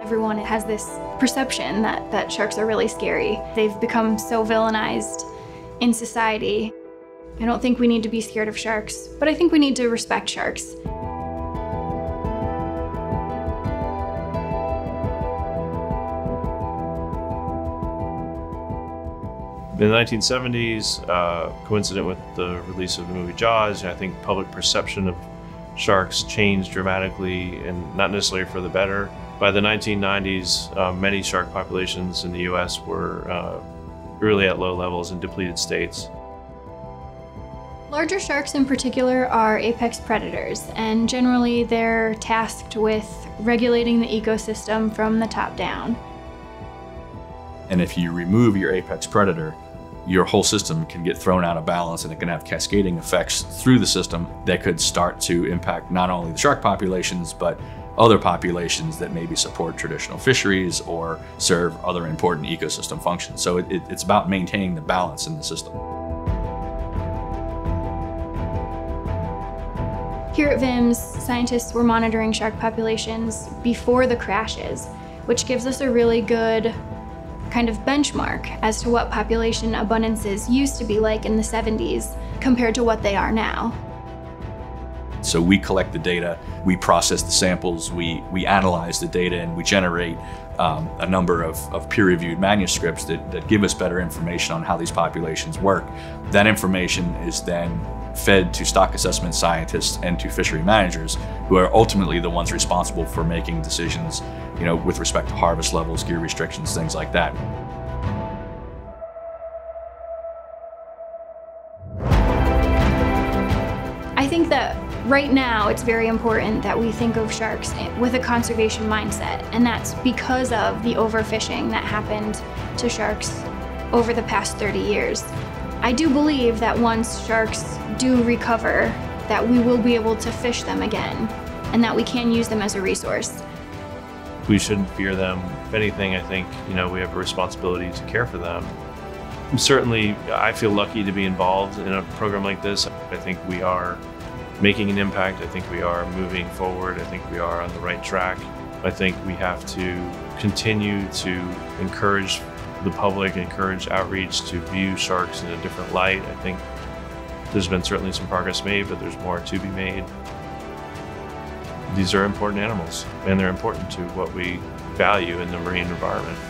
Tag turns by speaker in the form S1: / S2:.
S1: Everyone has this perception that sharks are really scary. They've become so villainized in society. I don't think we need to be scared of sharks, but I think we need to respect sharks.
S2: In the 1970s, coincident with the release of the movie Jaws, I think public perception of sharks changed dramatically, and not necessarily for the better. By the 1990s, many shark populations in the US were really at low levels in depleted states.
S1: Larger sharks in particular are apex predators, and generally they're tasked with regulating the ecosystem from the top down.
S3: And if you remove your apex predator, your whole system can get thrown out of balance, and it can have cascading effects through the system that could start to impact not only the shark populations, but other populations that maybe support traditional fisheries or serve other important ecosystem functions. So it's about maintaining the balance in the system.
S1: Here at VIMS, scientists were monitoring shark populations before the crashes, which gives us a really good kind of benchmark as to what population abundances used to be like in the 70s compared to what they are now.
S3: So we collect the data, we process the samples, we analyze the data, and we generate a number of peer-reviewed manuscripts that give us better information on how these populations work. That information is then fed to stock assessment scientists and to fishery managers, who are ultimately the ones responsible for making decisions, with respect to harvest levels, gear restrictions, things like that.
S1: I think that right now it's very important that we think of sharks with a conservation mindset, and that's because of the overfishing that happened to sharks over the past 30 years. I do believe that once sharks do recover, that we will be able to fish them again, and that we can use them as a resource.
S2: We shouldn't fear them. If anything, I think, we have a responsibility to care for them. Certainly, I feel lucky to be involved in a program like this. I think we are making an impact. I think we are moving forward. I think we are on the right track. I think we have to continue to encourage the public, encourage outreach to view sharks in a different light. I think there's been certainly some progress made, but there's more to be made. These are important animals, and they're important to what we value in the marine environment.